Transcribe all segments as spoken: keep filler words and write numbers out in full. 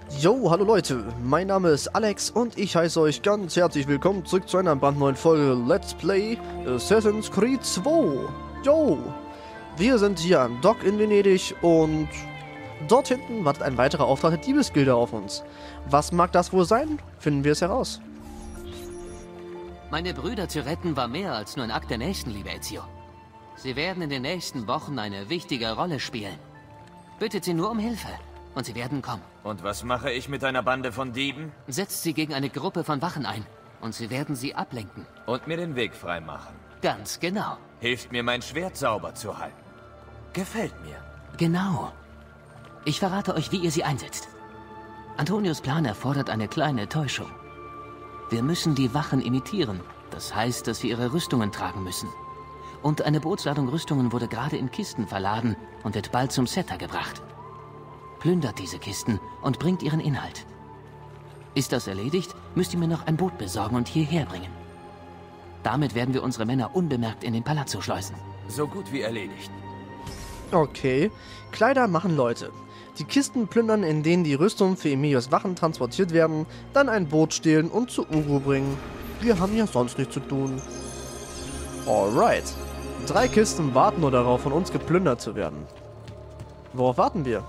Yo, hallo Leute, mein Name ist Alex und ich heiße euch ganz herzlich willkommen zurück zu einer brandneuen Folge Let's Play Assassin's Creed zwei. Yo, wir sind hier am Dock in Venedig und dort hinten wartet ein weiterer Auftrag der Diebesgilde auf uns. Was mag das wohl sein? Finden wir es heraus. Meine Brüder zu retten war mehr als nur ein Akt der Nächstenliebe, Ezio. Sie werden in den nächsten Wochen eine wichtige Rolle spielen. Bittet sie nur um Hilfe. Und sie werden kommen. Und was mache ich mit einer Bande von Dieben? Setzt sie gegen eine Gruppe von Wachen ein. Und sie werden sie ablenken. Und mir den Weg freimachen. Ganz genau. Hilft mir, mein Schwert sauber zu halten. Gefällt mir. Genau. Ich verrate euch, wie ihr sie einsetzt. Antonius Plan erfordert eine kleine Täuschung. Wir müssen die Wachen imitieren. Das heißt, dass wir ihre Rüstungen tragen müssen. Und eine Bootsladung Rüstungen wurde gerade in Kisten verladen und wird bald zum Setter gebracht. Plündert diese Kisten und bringt ihren Inhalt. Ist das erledigt, müsst ihr mir noch ein Boot besorgen und hierher bringen. Damit werden wir unsere Männer unbemerkt in den Palazzo schleusen. So gut wie erledigt. Okay, Kleider machen Leute. Die Kisten plündern, in denen die Rüstung für Emilios Wachen transportiert werden, dann ein Boot stehlen und zu Ugo bringen. Wir haben ja sonst nichts zu tun. Alright. Drei Kisten warten nur darauf, von uns geplündert zu werden. Worauf warten wir?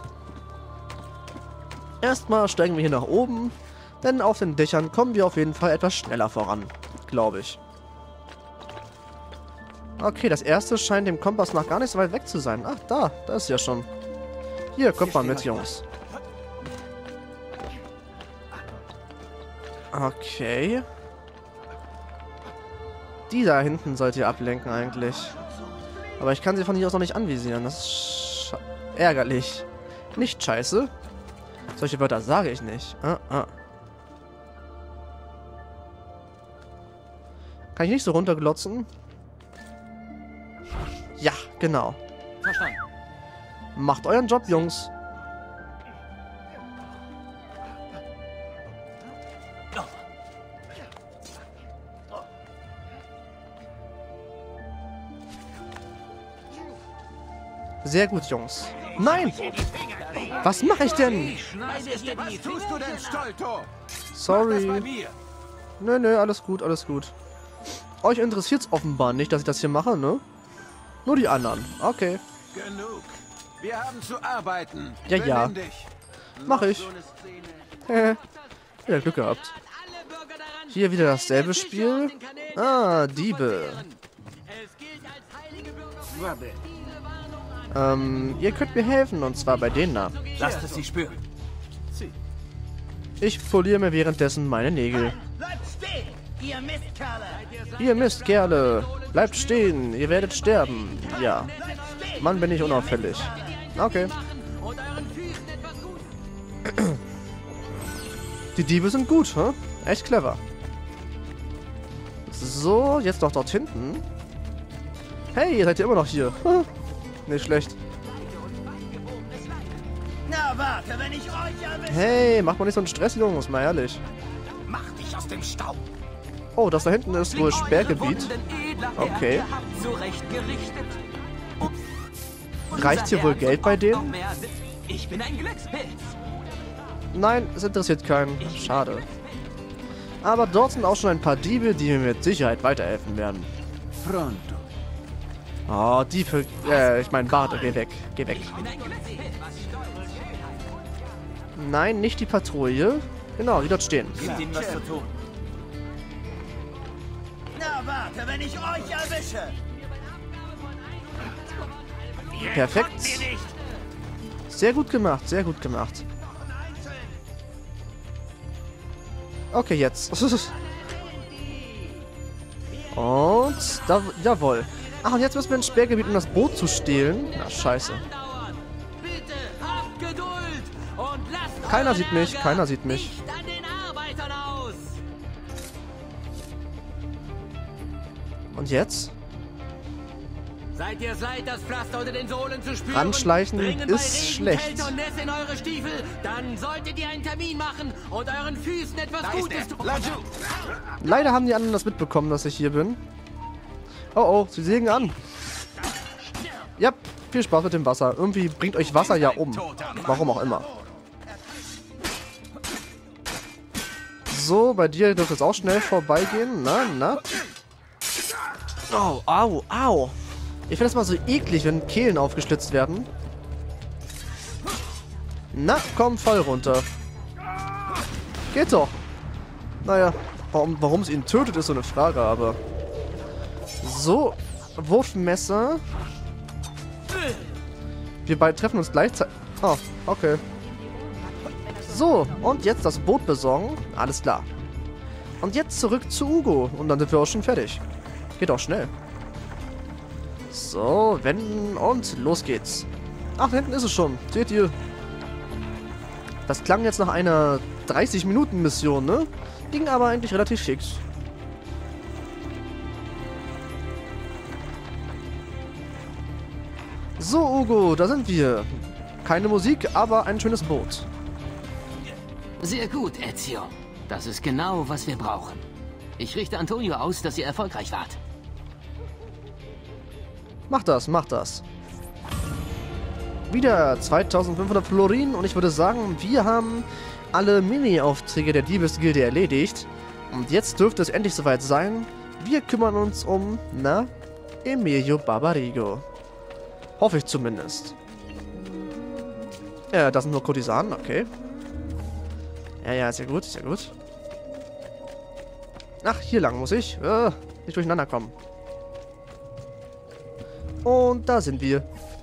Erstmal steigen wir hier nach oben, denn auf den Dächern kommen wir auf jeden Fall etwas schneller voran, glaube ich. Okay, das erste scheint dem Kompass nach gar nicht so weit weg zu sein. Ach, da, da ist ja schon. Hier, kommt mal mit, Jungs. Okay. Die da hinten sollt ihr ablenken eigentlich. Aber ich kann sie von hier aus noch nicht anvisieren. Das ist ärgerlich. Nicht scheiße. Solche Wörter sage ich nicht. Ah, ah. Kann ich nicht so runterglotzen? Ja, genau. Verstanden. Macht euren Job, Jungs. Sehr gut, Jungs. Nein! Was mache ich denn? Sorry. Nö, nö, alles gut, alles gut. Euch interessiert es offenbar nicht, dass ich das hier mache, ne? Nur die anderen. Okay. Genug. Wir haben zu arbeiten. Ja, ja. Mach ich. Hehe. Wieder Glück gehabt. Hier wieder dasselbe Spiel. Ah, Diebe. Ähm, ihr könnt mir helfen, und zwar bei denen da. Lasst es sie spüren. Ich poliere mir währenddessen meine Nägel. Bleibt stehen, ihr Mistkerle! Ihr Mistkerle! Bleibt stehen, ihr werdet sterben. Ja. Mann, bin ich unauffällig. Okay. Die Diebe sind gut, hä? Echt clever. So, jetzt noch dort hinten. Hey, ihr seid ja immer noch hier. Nicht schlecht. Na warte, wenn ich euch erwische! Hey, macht mal nicht so einen Stress, Jungs, mal ehrlich. Mach dich aus dem Staub. Oh, das da hinten ist wohl Sperrgebiet. Okay. Reicht hier wohl Geld bei denen? Ich bin ein Glückspilz. Nein, es interessiert keinen. Schade. Aber dort sind auch schon ein paar Diebe, die mir mit Sicherheit weiterhelfen werden. Pronto. Oh, Diebe. Äh, ich meine, warte, geh weg. Geh weg. Nein, nicht die Patrouille. Genau, die dort stehen. Gebt ihnen was zu tun. Na warte, wenn ich euch erwische! Perfekt. Sehr gut gemacht, sehr gut gemacht. Okay, jetzt. Und da, jawohl. Ach, und jetzt müssen wir ins Sperrgebiet, um das Boot zu stehlen. Na, scheiße. Bitte, habt Geduld und lasst Keiner eure sieht mich, Ärger keiner sieht mich. nicht an den Arbeitern aus. Und jetzt? Seid ihr es leid, das Pflaster unter den Sohlen zu spüren? Ranschleichen Dringen bei ist Regen, schlecht. Kälte und Nässe in eure Stiefel, dann solltet ihr einen Termin machen und euren Füßen etwas Gutes tun. Leider haben die anderen das mitbekommen, dass ich hier bin. Oh, oh, sie sägen an. Ja, viel Spaß mit dem Wasser. Irgendwie bringt euch Wasser ja um. Warum auch immer. So, bei dir dürfte es auch schnell vorbeigehen. Na, na. Oh, au, au. Ich finde das mal so eklig, wenn Kehlen aufgeschlitzt werden. Na, komm, voll runter. Geht doch. Naja, warum, warum es ihn tötet, ist so eine Frage, aber... So, Wurfmesser. Wir beide treffen uns gleichzeitig... Oh, okay. So, und jetzt das Boot besorgen. Alles klar. Und jetzt zurück zu Ugo. Und dann sind wir auch schon fertig. Geht auch schnell. So, wenden und los geht's. Ach, hinten ist es schon. Seht ihr? Das klang jetzt nach einer dreißig Minuten Mission, ne? Ging aber eigentlich relativ fix. So, Ugo, da sind wir. Keine Musik, aber ein schönes Boot. Sehr gut, Ezio. Das ist genau, was wir brauchen. Ich richte Antonio aus, dass ihr erfolgreich wart. Mach das, mach das. Wieder zweitausendfünfhundert Florin und ich würde sagen, wir haben alle Mini-Aufträge der Diebesgilde erledigt. Und jetzt dürfte es endlich soweit sein. Wir kümmern uns um, na, Emilio Barbarigo. Hoffe ich zumindest. Ja, das sind nur Kurtisanen, okay. Ja, ja, ist ja gut, ist ja gut. Ach, hier lang muss ich. Äh, nicht durcheinander kommen. Und da sind wir.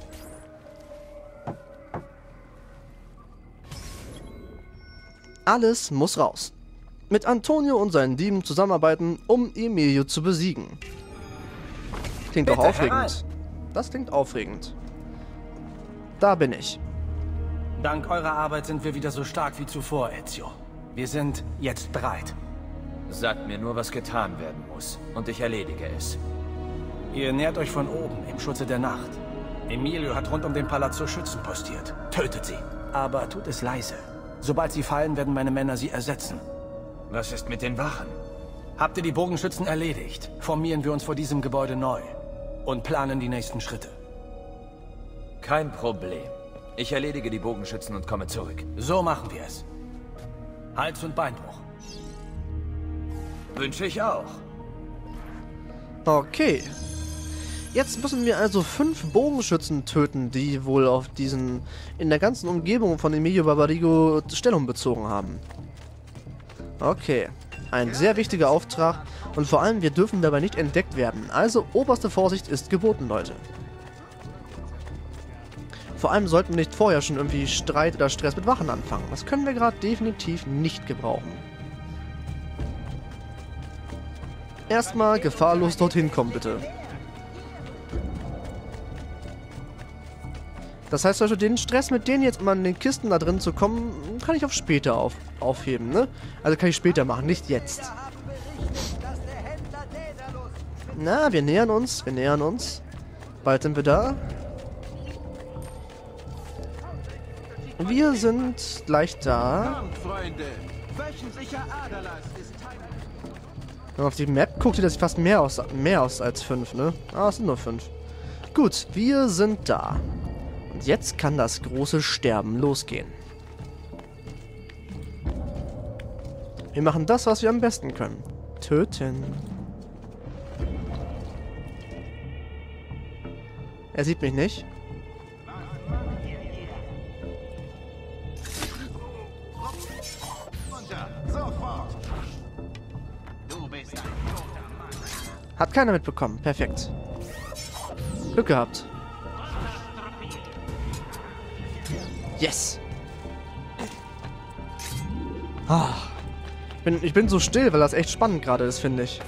Alles muss raus. Mit Antonio und seinen Dieben zusammenarbeiten, um Emilio zu besiegen. Klingt doch aufregend. Das klingt aufregend. Da bin ich. Dank eurer Arbeit sind wir wieder so stark wie zuvor, Ezio. Wir sind jetzt bereit. Sagt mir nur, was getan werden muss, und ich erledige es. Ihr nähert euch von oben, im Schutze der Nacht. Emilio hat rund um den Palazzo Schützen postiert. Tötet sie. Aber tut es leise. Sobald sie fallen, werden meine Männer sie ersetzen. Was ist mit den Wachen? Habt ihr die Bogenschützen erledigt, formieren wir uns vor diesem Gebäude neu. Und planen die nächsten Schritte. Kein Problem. Ich erledige die Bogenschützen und komme zurück. So machen wir es. Hals- und Beinbruch. Wünsche ich auch. Okay. Jetzt müssen wir also fünf Bogenschützen töten, die wohl auf diesen, in der ganzen Umgebung von Emilio Barbarigo Stellung bezogen haben. Okay. Ein sehr wichtiger Auftrag und vor allem, wir dürfen dabei nicht entdeckt werden. Also oberste Vorsicht ist geboten, Leute. Vor allem sollten wir nicht vorher schon irgendwie Streit oder Stress mit Wachen anfangen. Das können wir gerade definitiv nicht gebrauchen. Erstmal gefahrlos dorthin kommen, bitte. Das heißt also, den Stress mit denen jetzt mal in den Kisten da drin zu kommen, kann ich auf später auf, aufheben, ne? Also kann ich später machen, nicht jetzt. Na, wir nähern uns, wir nähern uns. Bald sind wir da. Wir sind gleich da. Wenn man auf die Map guckt, sieht das fast mehr aus, mehr aus als fünf, ne? Ah, es sind nur fünf. Gut, wir sind da. Und jetzt kann das große Sterben losgehen. Wir machen das, was wir am besten können. Töten. Er sieht mich nicht. Hat keiner mitbekommen. Perfekt. Glück gehabt. Yes. Ah. Bin, ich bin so still, weil das echt spannend gerade ist, finde ich.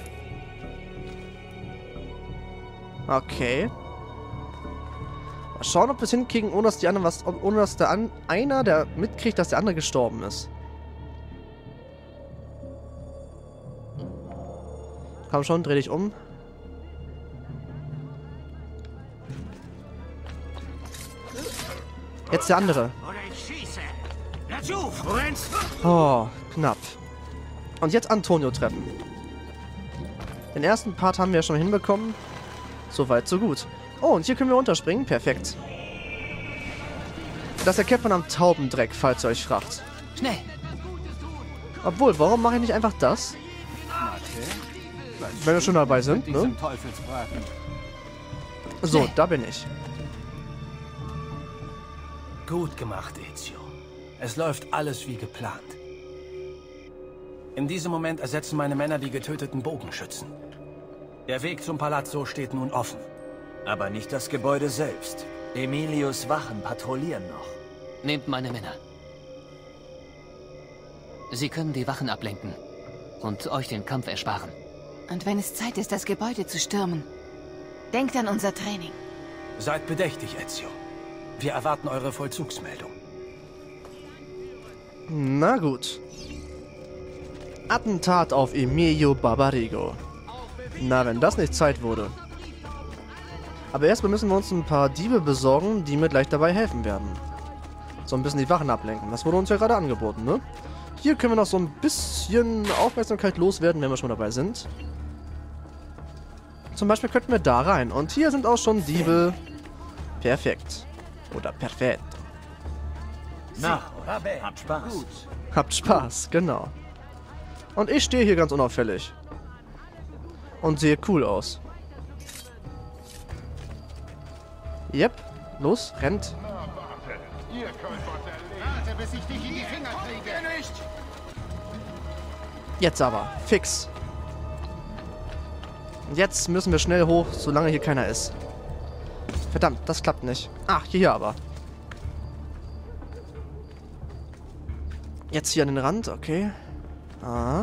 Okay. Mal schauen, ob wir es hinkriegen, ohne dass die anderen was, ohne dass der an, einer, der mitkriegt, dass der andere gestorben ist. Komm schon, dreh dich um. Jetzt der andere. Oh, knapp. Und jetzt Antonio treffen. Den ersten Part haben wir schon hinbekommen. Soweit, so gut. Oh, und hier können wir unterspringen. Perfekt. Das erkennt man am Taubendreck, falls ihr euch fragt. Schnell! Obwohl, warum mache ich nicht einfach das? Wenn wir schon dabei sind, ne? So, da bin ich. Gut gemacht, Ezio. Es läuft alles wie geplant. In diesem Moment ersetzen meine Männer die getöteten Bogenschützen. Der Weg zum Palazzo steht nun offen. Aber nicht das Gebäude selbst. Emilios Wachen patrouillieren noch. Nehmt meine Männer. Sie können die Wachen ablenken und euch den Kampf ersparen. Und wenn es Zeit ist, das Gebäude zu stürmen, denkt an unser Training. Seid bedächtig, Ezio. Wir erwarten eure Vollzugsmeldung. Na gut. Attentat auf Emilio Barbarigo. Na, wenn das nicht Zeit wurde. Aber erstmal müssen wir uns ein paar Diebe besorgen, die mir gleich dabei helfen werden. So ein bisschen die Wachen ablenken. Das wurde uns ja gerade angeboten, ne? Hier können wir noch so ein bisschen Aufmerksamkeit loswerden, wenn wir schon dabei sind. Zum Beispiel könnten wir da rein. Und hier sind auch schon Diebe. Perfekt. Oder perfekt. Na, habt Spaß. Gut. Habt Spaß, genau. Und ich stehe hier ganz unauffällig. Und sehe cool aus. Yep. Los, rennt. Jetzt aber. Fix. Jetzt müssen wir schnell hoch, solange hier keiner ist. Verdammt, das klappt nicht. Ach, hier aber. Jetzt hier an den Rand, okay. Ah.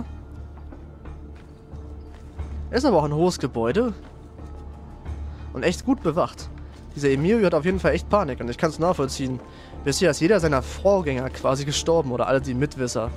Ist aber auch ein hohes Gebäude. Und echt gut bewacht. Dieser Emilio hat auf jeden Fall echt Panik und ich kann es nachvollziehen. Bisher ist jeder seiner Vorgänger quasi gestorben oder alle die Mitwisser.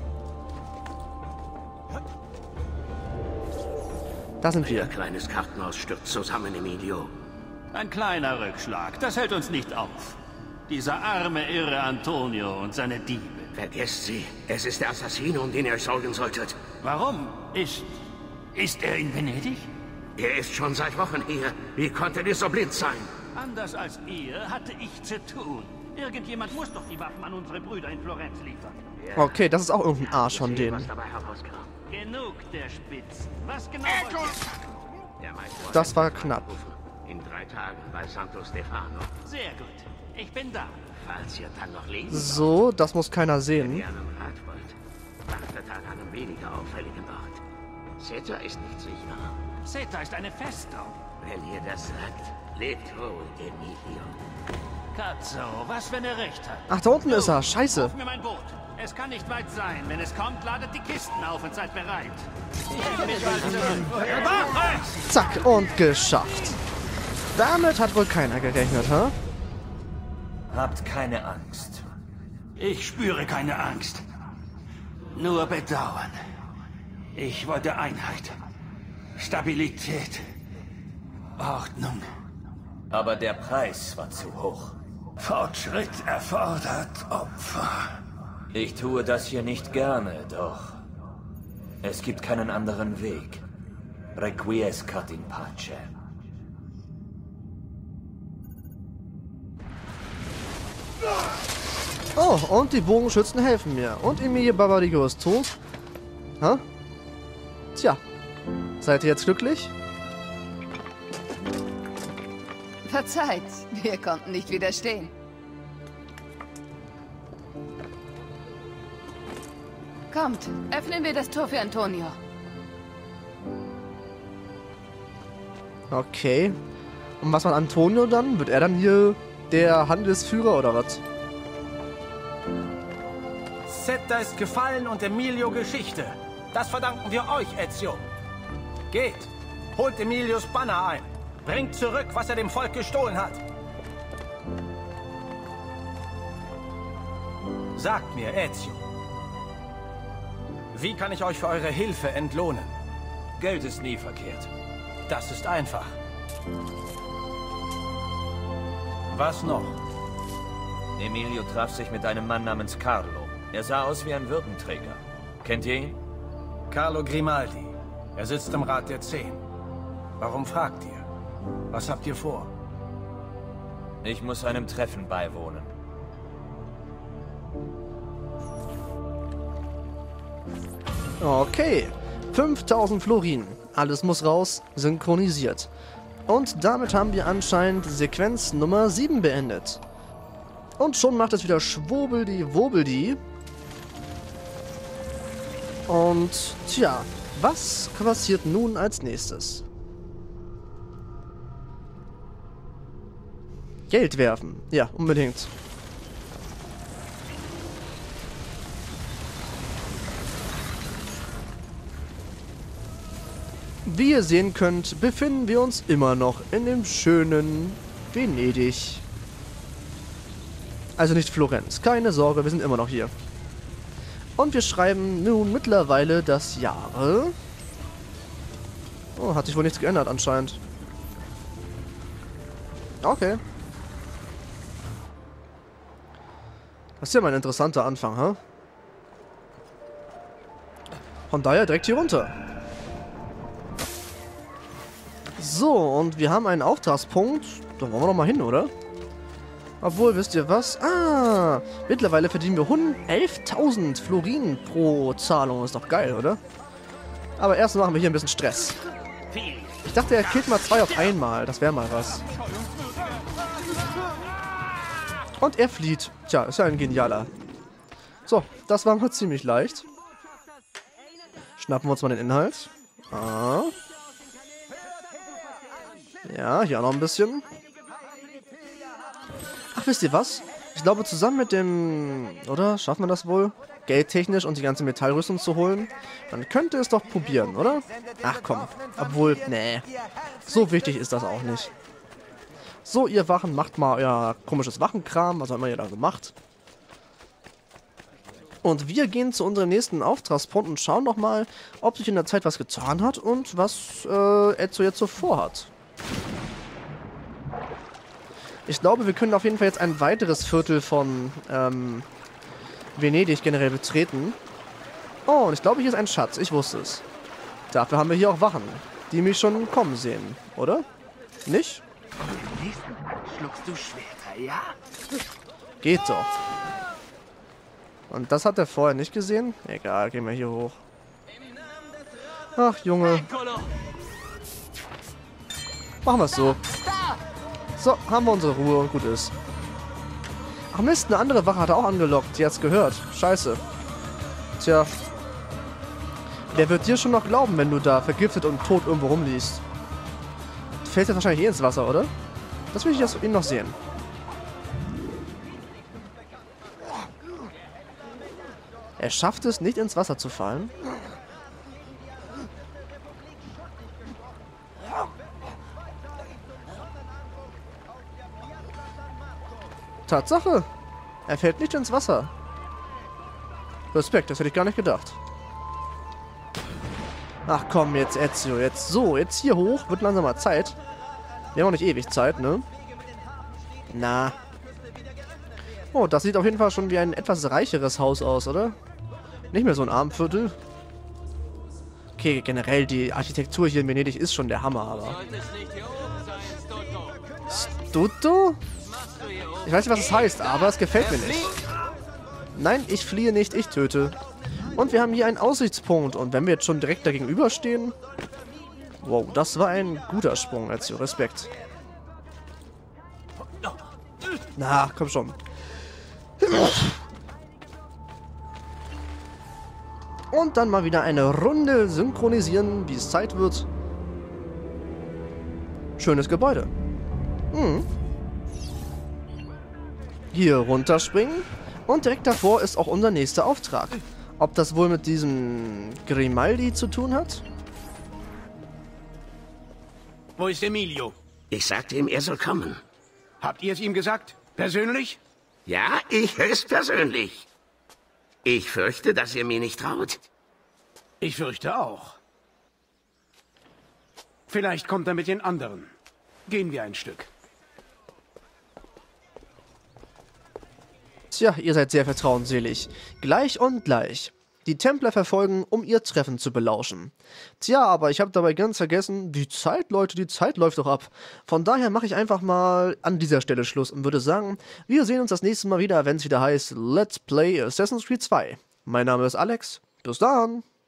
Da sind wir. Ein kleines Kartenhaus stürzt zusammen, Emilio. Ein kleiner Rückschlag, das hält uns nicht auf. Dieser arme, irre Antonio und seine Diebe. Vergesst sie, es ist der Assassino, um den ihr euch sorgen solltet. Warum? Ist... ist er in Venedig? Er ist schon seit Wochen hier. Wie konntet ihr so blind sein? Anders als ihr hatte ich zu tun. Irgendjemand muss doch die Waffen an unsere Brüder in Florenz liefern. Ja. Okay, das ist auch irgendein Arsch von denen. Genug der Spitzen. Was genau Der Meister Das war knapp. In drei Tagen bei Santo Stefano. Sehr gut. Ich bin da. Falls ihr dann noch leben So, das muss keiner Wenn sehen. ihr einen Rat wollt, achtet an einem weniger auffälligen Ort. Zeta ist nicht sicher. Zeta ist eine Festung. Wenn ihr das sagt, lebt wohl, Emilio. Cazzo, was, wenn er recht hat? Ach, da unten ist er. Scheiße. Ruf mir mein Boot. Es kann nicht weit sein. Wenn es kommt, ladet die Kisten auf und seid bereit. Ich bin bald zurück. Wache! Zack, und geschafft. Damit hat wohl keiner gerechnet, hä? Habt keine Angst. Ich spüre keine Angst. Nur Bedauern. Ich wollte Einheit. Stabilität. Ordnung. Aber der Preis war zu hoch. Fortschritt erfordert Opfer. Ich tue das hier nicht gerne, doch es gibt keinen anderen Weg. Requiescat in pace. Oh, und die Bogenschützen helfen mir. Und Emilio Barbarigo ist tot. Hä? Tja. Seid ihr jetzt glücklich? Verzeiht, wir konnten nicht widerstehen. Kommt, öffnen wir das Tor für Antonio. Okay. Und was macht Antonio dann? Wird er dann hier der Handelsführer oder was? Zeta ist gefallen und Emilio Geschichte. Das verdanken wir euch, Ezio. Geht, holt Emilios Banner ein. Bringt zurück, was er dem Volk gestohlen hat. Sagt mir, Ezio, wie kann ich euch für eure Hilfe entlohnen? Geld ist nie verkehrt. Das ist einfach. Was noch? Emilio traf sich mit einem Mann namens Carlo. Er sah aus wie ein Würdenträger. Kennt ihr ihn? Carlo Grimaldi. Er sitzt im Rat der Zehn. Warum fragt ihr? Was habt ihr vor? Ich muss einem Treffen beiwohnen. Okay. fünftausend Florin. Alles muss raus, synchronisiert. Und damit haben wir anscheinend Sequenz Nummer sieben beendet. Und schon macht es wieder Schwurbeldi-Wobeldi. Und, tja, was passiert nun als nächstes? Geld werfen. Ja, unbedingt. Wie ihr sehen könnt, befinden wir uns immer noch in dem schönen Venedig. Also nicht Florenz. Keine Sorge, wir sind immer noch hier. Und wir schreiben nun mittlerweile das Jahre. Oh, hat sich wohl nichts geändert anscheinend. Okay. Das ist ja mal ein interessanter Anfang, hä? Von daher direkt hier runter. So, und wir haben einen Auftragspunkt. Da wollen wir doch mal hin, oder? Obwohl, wisst ihr was? Ah, mittlerweile verdienen wir elftausend Florin pro Zahlung. Ist doch geil, oder? Aber erst machen wir hier ein bisschen Stress. Ich dachte, er killt mal zwei auf einmal. Das wäre mal was. Und er flieht. Tja, ist ja ein genialer. So, das war mal ziemlich leicht. Schnappen wir uns mal den Inhalt. Ah. Ja, hier auch noch ein bisschen. Ach, wisst ihr was? Ich glaube, zusammen mit dem... Oder? Schafft man das wohl? Geldtechnisch und die ganze Metallrüstung zu holen? Man könnte es doch probieren, oder? Ach komm. Obwohl, nee. So wichtig ist das auch nicht. So, ihr Wachen, macht mal euer komisches Wachenkram. Was auch immer ihr da gemacht. Und wir gehen zu unserem nächsten Auftragspunkt und schauen noch mal, ob sich in der Zeit was getan hat und was äh, Ezio jetzt so vorhat. Ich glaube, wir können auf jeden Fall jetzt ein weiteres Viertel von ähm, Venedig generell betreten. Oh, und ich glaube, hier ist ein Schatz. Ich wusste es. Dafür haben wir hier auch Wachen, die mich schon kommen sehen, oder? Nicht? Schluckst du Schwerter, ja? Geht doch. Und das hat er vorher nicht gesehen? Egal, gehen wir hier hoch. Ach, Junge. Machen wir es so. So, haben wir unsere Ruhe und gut ist. Ach Mist, eine andere Wache hat er auch angelockt. Die hat's gehört. Scheiße. Tja. Wer wird dir schon noch glauben, wenn du da vergiftet und tot irgendwo rumliegst? Du fällst jetzt wahrscheinlich eh ins Wasser, oder? Das will ich jetzt ihn noch sehen. Er schafft es, nicht ins Wasser zu fallen. Tatsache. Er fällt nicht ins Wasser. Respekt, das hätte ich gar nicht gedacht. Ach komm, jetzt Ezio. Jetzt so, jetzt hier hoch. Wird langsam mal Zeit. Wir haben auch nicht ewig Zeit, ne? Na. Oh, das sieht auf jeden Fall schon wie ein etwas reicheres Haus aus, oder? Nicht mehr so ein Armviertel. Okay, generell die Architektur hier in Venedig ist schon der Hammer, aber... Stutto? Ich weiß nicht, was es heißt, aber es gefällt mir nicht. Nein, ich fliehe nicht, ich töte. Und wir haben hier einen Aussichtspunkt. Und wenn wir jetzt schon direkt dagegenüber stehen... Wow, das war ein guter Sprung, Ezio. Respekt. Na, komm schon. Und dann mal wieder eine Runde synchronisieren, wie es Zeit wird. Schönes Gebäude. Hm. Hier runterspringen. Und direkt davor ist auch unser nächster Auftrag. Ob das wohl mit diesem Grimaldi zu tun hat? Wo ist Emilio? Ich sagte ihm, er soll kommen. Habt ihr es ihm gesagt? Persönlich? Ja, ich höchstpersönlich. Ich fürchte, dass ihr mir nicht traut. Ich fürchte auch. Vielleicht kommt er mit den anderen. Gehen wir ein Stück. Tja, ihr seid sehr vertrauensselig. Gleich und gleich. Die Templer verfolgen, um ihr Treffen zu belauschen. Tja, aber ich habe dabei ganz vergessen, die Zeit, Leute, die Zeit läuft doch ab. Von daher mache ich einfach mal an dieser Stelle Schluss und würde sagen, wir sehen uns das nächste Mal wieder, wenn es wieder heißt Let's Play Assassin's Creed zwei. Mein Name ist Alex. Bis dann!